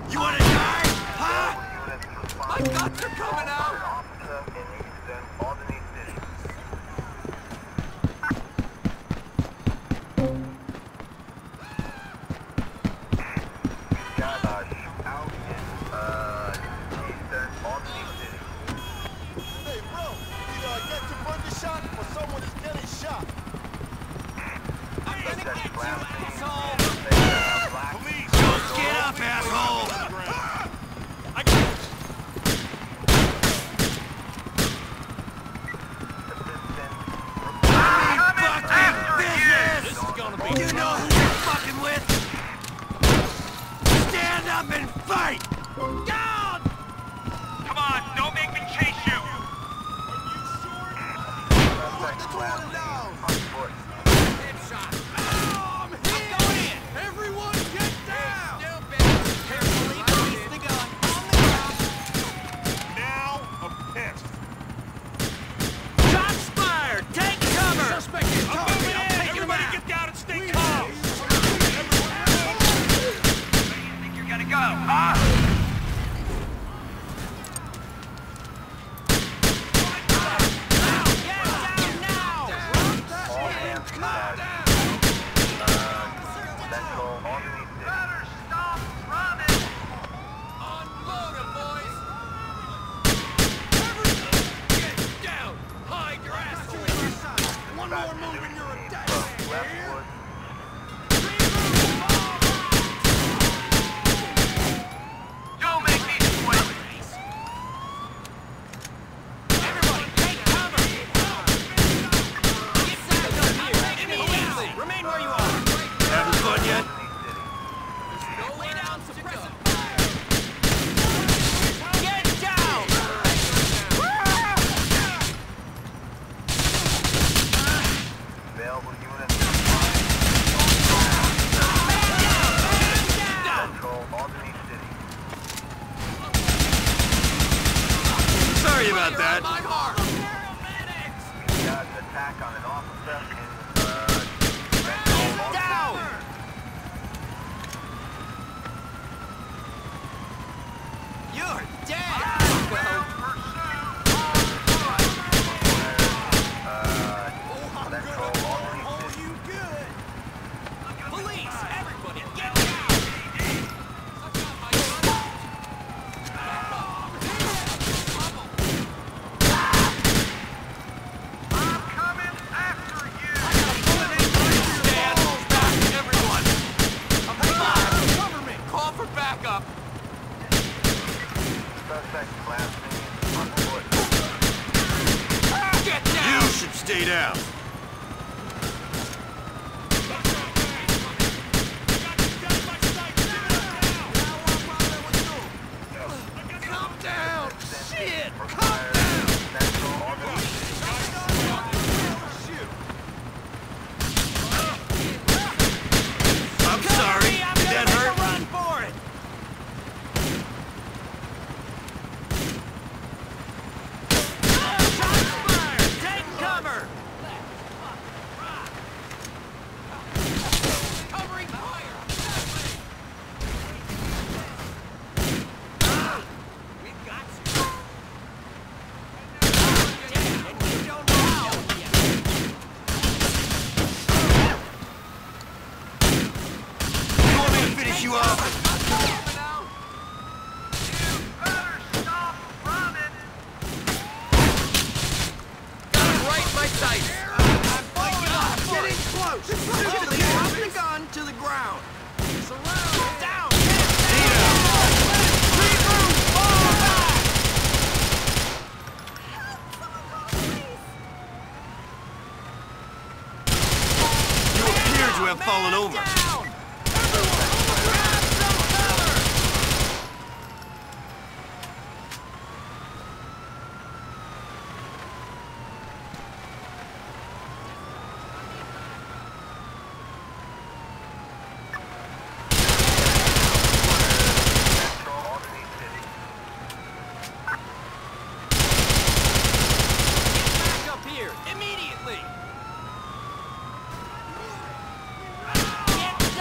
You wanna die? Huh? My guts are coming out! Hey, bro, either get your brother shot or someone is getting shot. I'm gonna get you, asshole! Police! Don't get up, asshole! I got it! This is gonna be... You know who you're fucking with? Stand up and fight! Down! Come on, don't make me chase you! Put the door down. Headshot! I'm going in! Everyone get down! Carefully release the gun. On the ground. Now, a pest. Shots fired! Take cover! Suspect is targeted! I'm taking him Everybody out! get down and stay calm. Where do you think you're gonna go, huh? One more move and you're a dead man. Don't make me sweat! Everybody, take cover! Get back up here! Immediately! Remain where you are! Having fun yet? Go lay down, suppressive fire! Get down! Available units. Control Albany City. Sorry about that. We got an attack on an officer in Control Down! You're dead! Control Albany City. You good? Police! Everybody, get I'm coming after you. Stand back, everyone! Cover me! Call for backup! Suspect blasting on foot. Get down! You should stay down! Calm down! Shit! Calm down! Central Albany I'm sorry. Did that hurt? Run for it. Shots fired. Take cover. Covering fire. We've got you. And you don't know. You want me to finish you off? Got him right in my sights. Getting close. Drop the gun to the ground. Surround. Down. You appear to have fallen over. Immediately! Get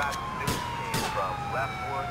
Suspect news came from Leftwood.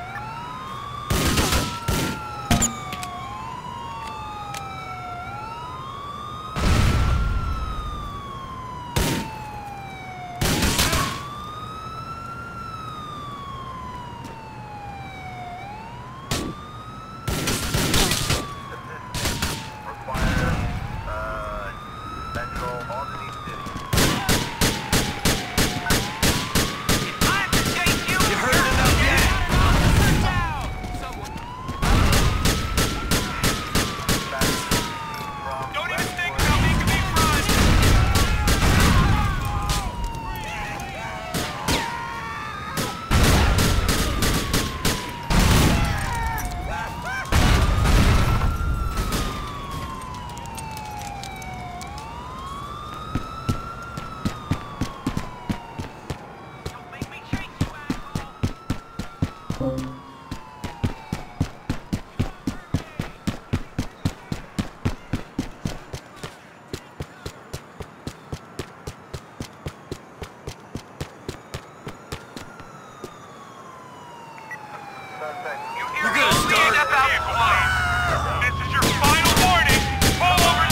You're gonna start. This is your final warning. Pull over.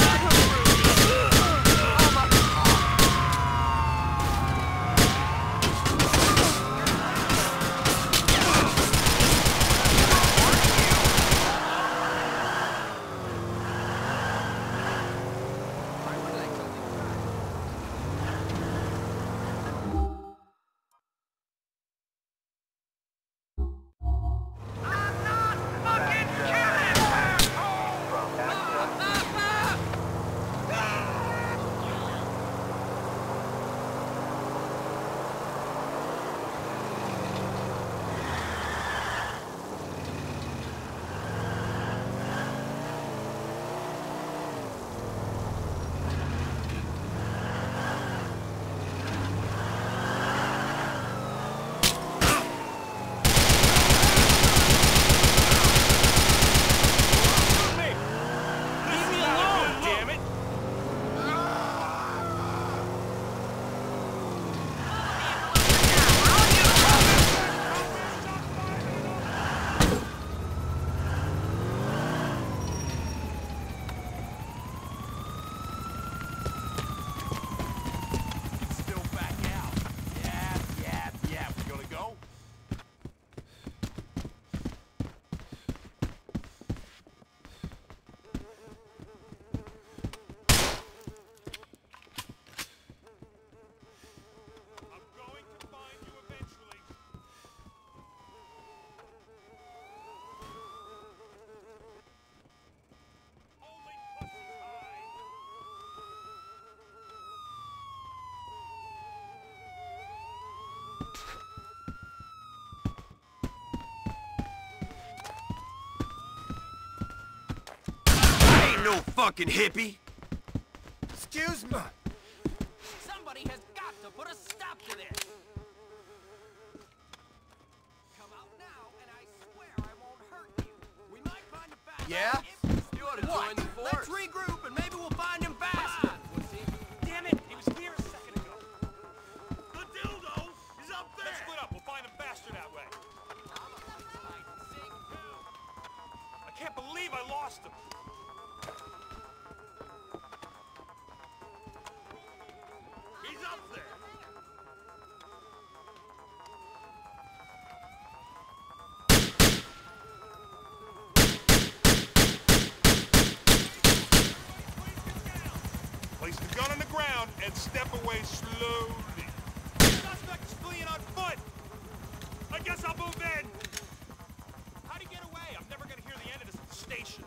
No fucking hippie! Excuse me. Somebody has got to put a stop to this! Come out now, and I swear I won't hurt you. We might find him fast. Yeah? You ought to join the force. Let's regroup, and maybe we'll find him faster. Damn it! He was here a second ago. The dildo is up there. Let's split up. We'll find him faster that way. I can't believe I lost him. He's up there. Place the gun on the ground and step away slowly. The suspect is fleeing on foot. I guess I'll move in. How'd he get away? I'm never gonna hear the end of this at the station.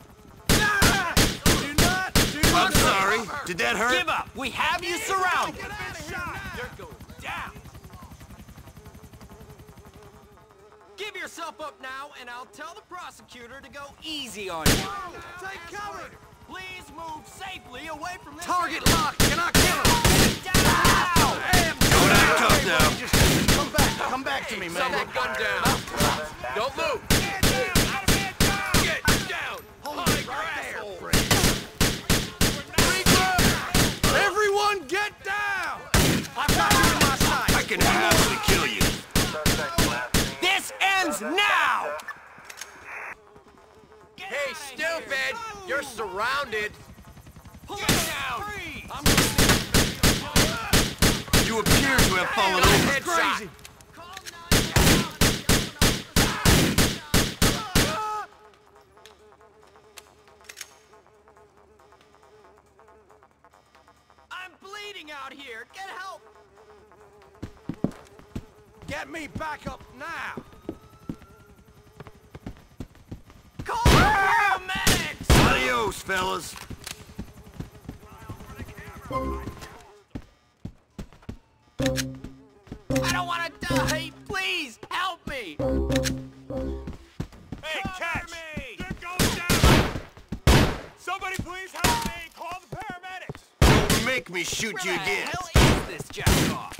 I'm sorry. Did that hurt? Give up. We have you surrounded. You're going down. Give yourself up now, and I'll tell the prosecutor to go easy on you. Take cover. Please move safely away from this. Target locked. Cannot kill him. Down. Don't act tough now. Just come back. Come back to me, man. Set that gun down. Don't move. Get down. High ground. Everyone get down! I've got you in my sight. I can actually kill you. Move, Ben! You're surrounded! Get down! You appear to have fallen over. Headshot! I'm bleeding out here! Get help! Get me back up now! Call paramedics! Adios, fellas. I don't want to die! Please, help me! Hey, Cover catch! me! They're going down! Somebody please help me! Call the paramedics! Don't make me shoot Where you the again. hell is this jackoff?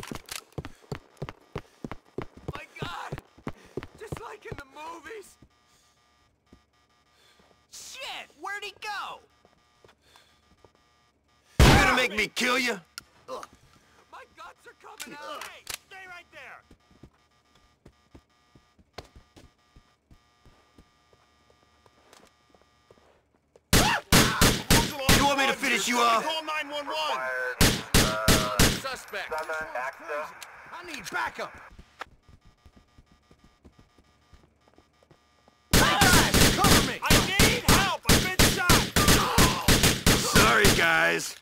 My God! Just like in the movies! Shit! Where'd he go? You gonna make me kill you? My guts are coming out! Hey, stay right there! You want me to finish you off? Call 911! Suspect! Access. I need backup! Cover me! I need help! I've been shot! Sorry, guys.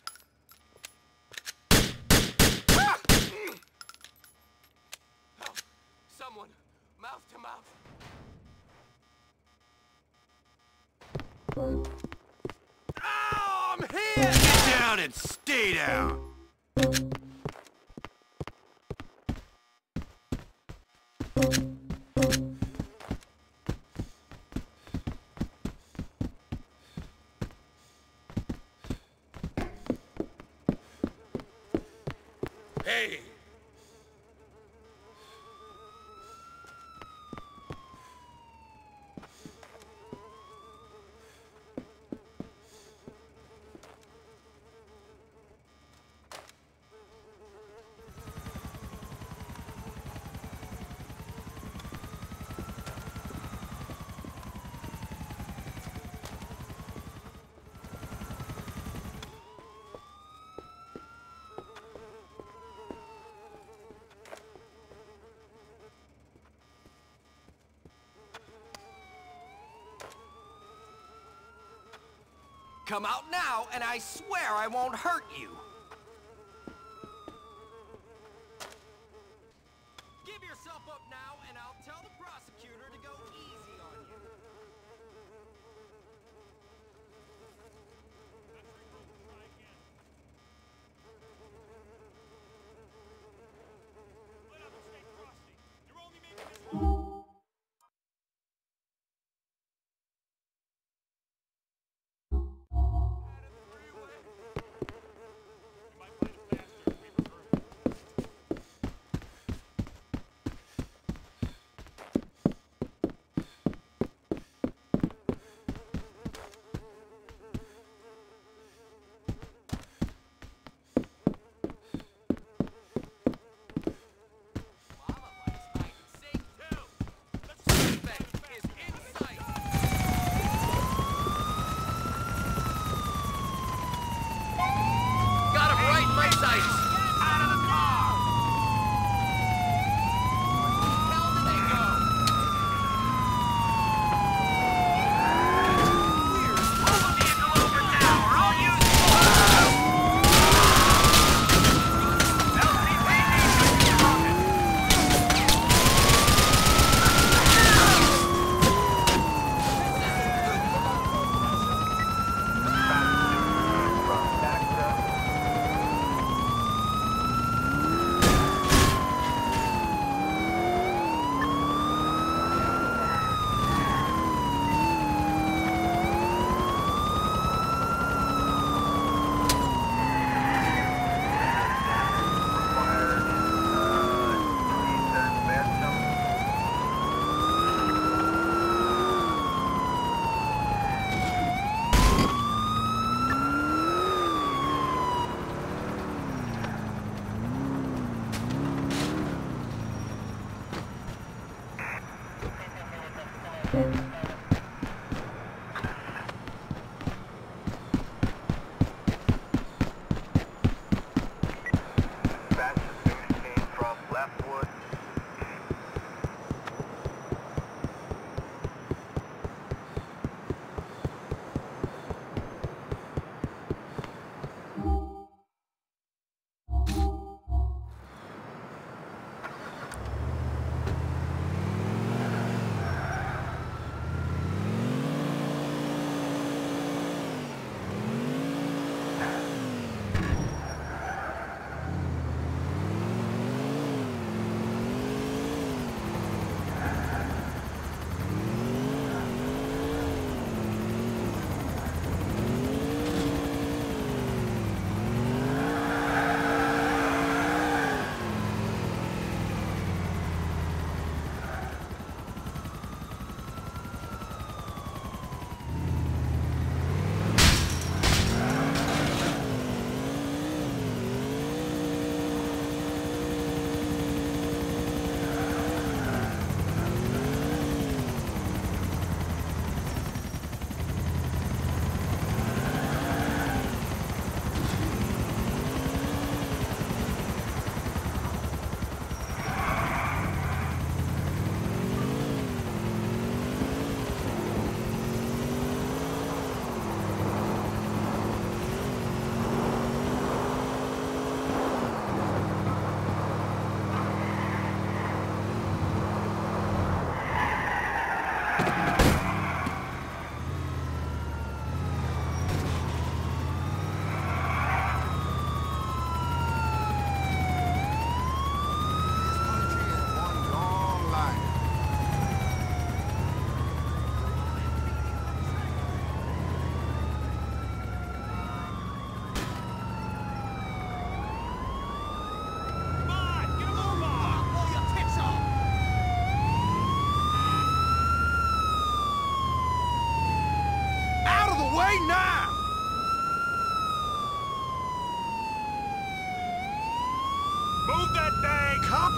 Someone, mouth to mouth. Oh, I'm here! Get down and stay down. Hey! Come out now, and I swear I won't hurt you. Give yourself up now, and I'll tell the prosecutor to go easy on you. Let up and stay frosty. You're only making this long.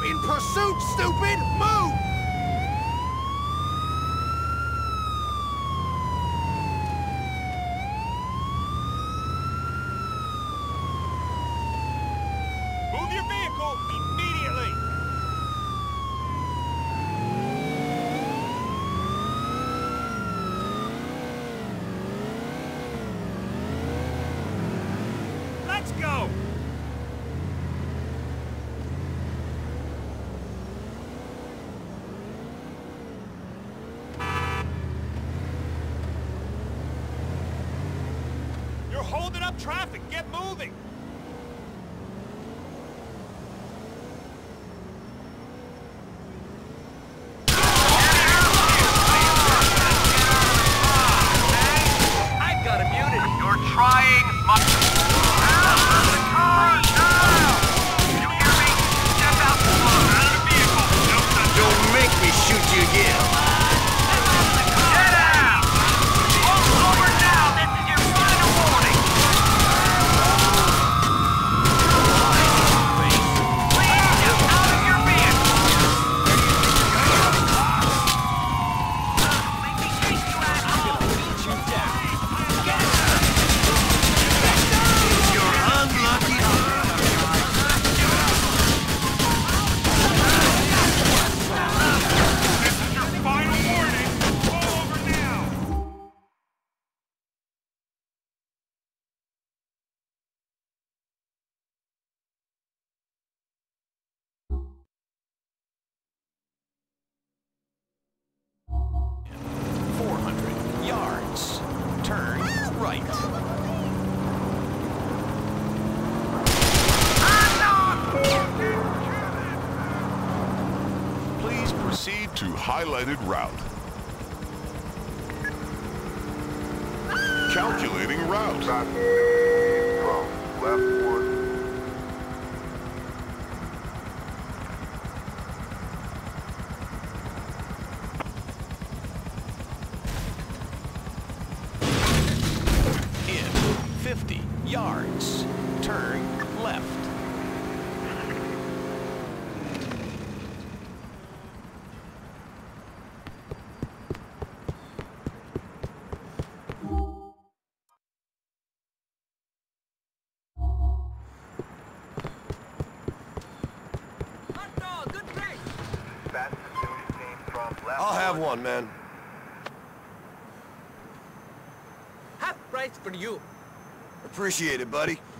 In pursuit, stupid! Move! Move your vehicle immediately! Let's go! You're holding up traffic. Get moving! I've got immunity. You're trying my... Out of the car now! You hear me? Step out the car. Out of the vehicle. Don't make me shoot you again. Get out! Pull over now. This is your final warning. Please get out of your vehicle. Make me chase you, asshole. Beat you down. You're unlucky. This is your final warning. Pull over now. Yards. Turn right. Please proceed to highlighted route. Calculating route. In 50 yards. Turn left. Hot dog, good break. Fast and Furious team from left. I'll have one, man. Half price for you. Appreciate it, buddy.